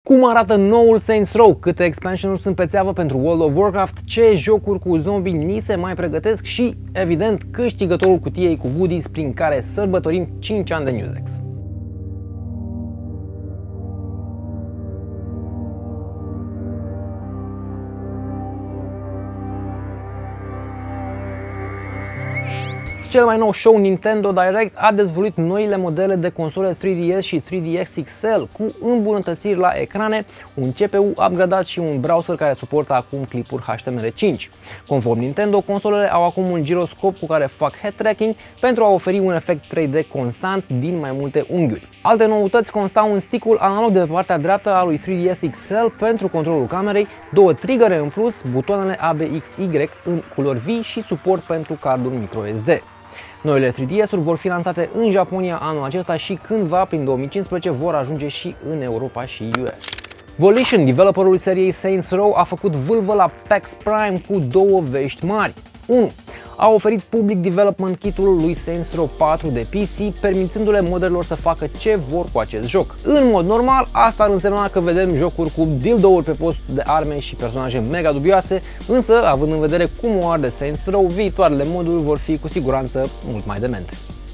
Cum arată noul Saints Row? Câte expansionuri sunt pe țeavă pentru World of Warcraft? Ce jocuri cu zombie ni se mai pregătesc? Și, evident, câștigătorul cutiei cu goodies prin care sărbătorim 5 ani de Musex. Cel mai nou show Nintendo Direct a dezvăluit noile modele de console 3DS și 3DS XL cu îmbunătățiri la ecrane, un CPU upgradat și un browser care suportă acum clipuri HTML5. Conform Nintendo, consolele au acum un giroscop cu care fac head tracking pentru a oferi un efect 3D constant din mai multe unghiuri. Alte noutăți constau în stick-ul analog de pe partea dreaptă a lui 3DS XL pentru controlul camerei, două triggere în plus, butoanele ABXY în culori vii și suport pentru carduri microSD. Noile 3DS-uri vor fi lansate în Japonia anul acesta și cândva prin 2015 vor ajunge și în Europa și US. Volition, developerul seriei Saints Row, a făcut vâlvă la PAX Prime cu două vești mari. 1. A oferit public development kit-ul lui Saints Row 4 de PC, permițându-le modelor să facă ce vor cu acest joc. În mod normal, asta ar însemna că vedem jocuri cu dildo-uri pe posturi de arme și personaje mega dubioase, însă, având în vedere cum o arde Saints Row, viitoarele moduri vor fi cu siguranță mult mai demente.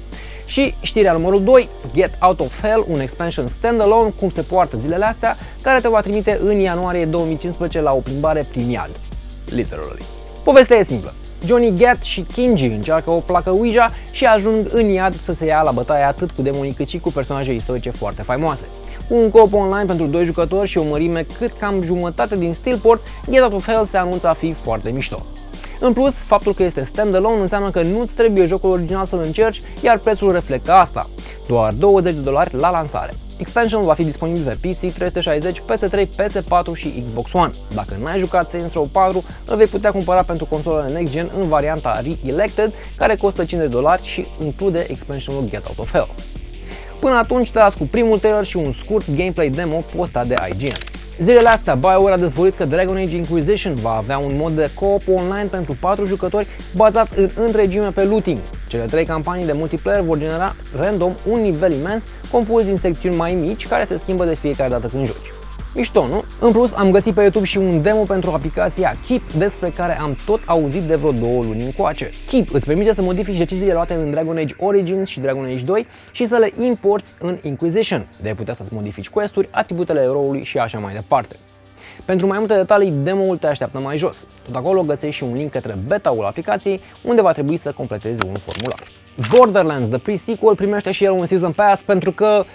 Și știrea numărul 2, Get Out of Hell, un expansion standalone, cum se poartă zilele astea, care te va trimite în ianuarie 2015 la o plimbare prin iad. Literally. Povestea e simplă. Johnny Gat și Kinji încearcă o placă Ouija și ajung în iad să se ia la bătaie atât cu demonii cât și cu personaje istorice foarte faimoase. Un co-op online pentru 2 jucători și o mărime cât cam jumătate din Steelport, Get Out of Hell se anunță a fi foarte mișto. În plus, faptul că este standalone înseamnă că nu-ți trebuie jocul original să-l încerci, iar prețul reflectă asta. Doar $20 la lansare. Expansionul va fi disponibil pe PC, 360, PS3, PS4 și Xbox One. Dacă n-ai jucat Saints Row 4, îl vei putea cumpăra pentru consolele Next Gen în varianta Re-Elected, care costă $50 și include expansionul Get Out of Hell. Până atunci te las cu primul trailer și un scurt gameplay demo postat de IGN. Zilele astea, BioWare a dezvăluit că Dragon Age Inquisition va avea un mod de co-op online pentru 4 jucători bazat în întregime pe looting. Cele 3 campanii de multiplayer vor genera random un nivel imens compus din secțiuni mai mici care se schimbă de fiecare dată când joci. Mișto, nu? În plus, am găsit pe YouTube și un demo pentru aplicația Keep, despre care am tot auzit de vreo 2 luni încoace. Keep îți permite să modifici deciziile luate în Dragon Age Origins și Dragon Age 2 și să le importi în Inquisition. De putea să-ți modifici quest-uri, atributele eroului și așa mai departe. Pentru mai multe detalii, demo-ul te așteaptă mai jos. Tot acolo găsești și un link către beta-ul aplicației, unde va trebui să completezi un formular. Borderlands, The Pre-Sequel, primește și el un Season Pass pentru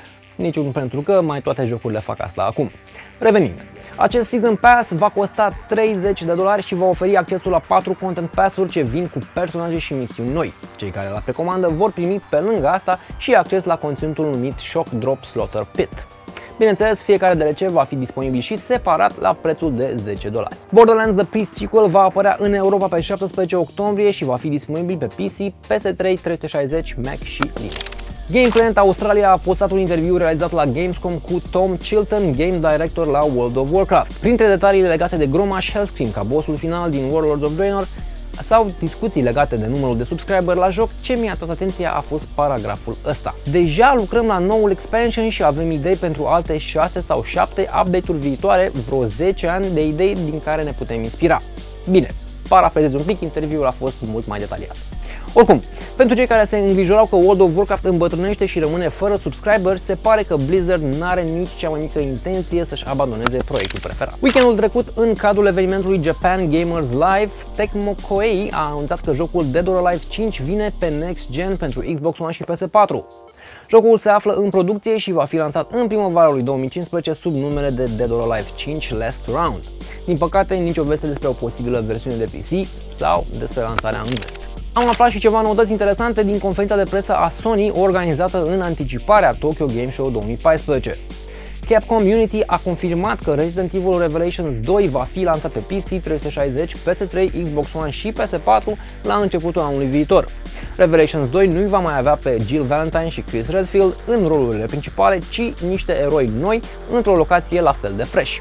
că mai toate jocurile fac asta acum. Revenind, acest Season Pass va costa $30 și va oferi accesul la 4 Content Pass-uri ce vin cu personaje și misiuni noi. Cei care la precomandă vor primi pe lângă asta și acces la conținutul numit Shock Drop Slaughter Pit. Bineînțeles, fiecare DLC va fi disponibil și separat la prețul de $10. Borderlands The Pre-Sequel va apărea în Europa pe 17 octombrie și va fi disponibil pe PC, PS3, 360, Mac și Linux. Gameplanet Australia a postat un interviu realizat la Gamescom cu Tom Chilton, Game Director la World of Warcraft. Printre detaliile legate de Grommash Hellscream ca bossul final din Warlords of Draenor sau discuții legate de numărul de subscriber la joc, ce mi-a atras atenția a fost paragraful ăsta. Deja lucrăm la noul expansion și avem idei pentru alte 6 sau 7 update-uri viitoare, vreo 10 ani de idei din care ne putem inspira. Bine, parafrazez un pic, interviul a fost mult mai detaliat. Oricum, pentru cei care se îngrijorau că World of Warcraft îmbătrânește și rămâne fără subscriber, se pare că Blizzard n-are nici cea mai mică intenție să-și abandoneze proiectul preferat. Weekendul trecut, în cadrul evenimentului Japan Gamers Live, Tecmo Koei a anunțat că jocul Dead or Alive 5 vine pe Next Gen pentru Xbox One și PS4. Jocul se află în producție și va fi lansat în primăvara lui 2015 sub numele de Dead or Alive 5 Last Round. Din păcate, nicio veste despre o posibilă versiune de PC sau despre lansarea în vest. Am aflat și ceva noutăți interesante din conferința de presă a Sony organizată în anticiparea Tokyo Game Show 2014. Capcom Unity a confirmat că Resident Evil Revelations 2 va fi lansat pe PC, 360, PS3, Xbox One și PS4 la începutul anului viitor. Revelations 2 nu va mai avea pe Jill Valentine și Chris Redfield în rolurile principale, ci niște eroi noi într-o locație la fel de fresh.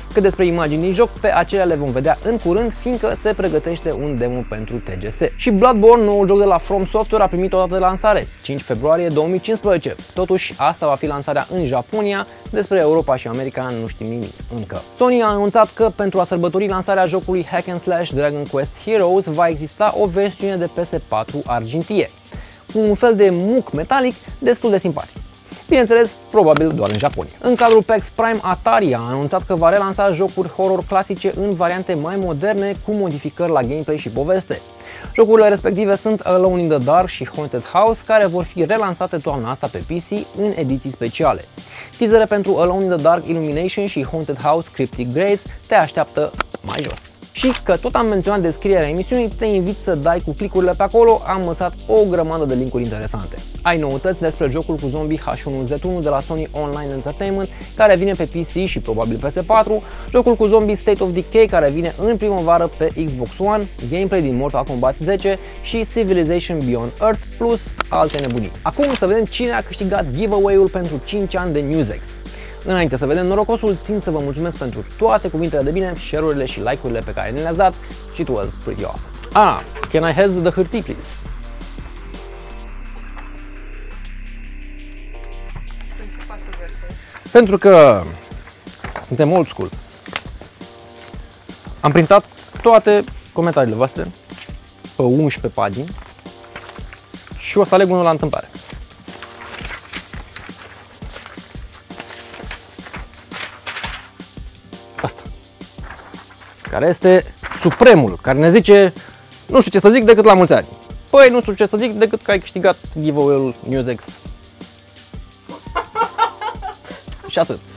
Cât despre imagini din joc, pe acelea le vom vedea în curând, fiindcă se pregătește un demo pentru TGS. Și Bloodborne, noul joc de la From Software, a primit o dată de lansare, 5 februarie 2015. Totuși, asta va fi lansarea în Japonia, despre Europa și America nu știm nimic încă. Sony a anunțat că pentru a sărbători lansarea jocului Hack and Slash Dragon Quest Heroes va exista o versiune de PS4 argintie, cu un fel de muc metalic destul de simpatic. Bineînțeles, probabil doar în Japonia. În cadrul PAX Prime, Atari a anunțat că va relansa jocuri horror clasice în variante mai moderne, cu modificări la gameplay și poveste. Jocurile respective sunt Alone in the Dark și Haunted House, care vor fi relansate toamna asta pe PC în ediții speciale. Teasere pentru Alone in the Dark Illumination și Haunted House Cryptic Graves te așteaptă mai jos. Și că tot am menționat descrierea emisiunii, te invit să dai cu clicurile pe acolo, am lăsat o grămadă de linkuri interesante. Ai noutăți despre jocul cu zombie H1Z1 de la Sony Online Entertainment, care vine pe PC și probabil PS4, jocul cu zombie State of Decay, care vine în primăvară pe Xbox One, gameplay din Mortal Kombat 10 și Civilization Beyond Earth, plus alte nebunii. Acum să vedem cine a câștigat giveaway-ul pentru 5 ani de Newsx. Înainte să vedem norocosul, țin să vă mulțumesc pentru toate cuvintele de bine, share-urile și like-urile pe care ne le-ați dat și it was pretty awesome. Can I have the hârtii, please? Pentru că suntem old school, am printat toate comentariile voastre pe 11 pagini și o să aleg unul la întâmplare. Asta, care este supremul, care ne zice, nu știu ce să zic decât la mulți ani. Păi, nu știu ce să zic decât că ai câștigat giveaway-ul Newsx. Și atât.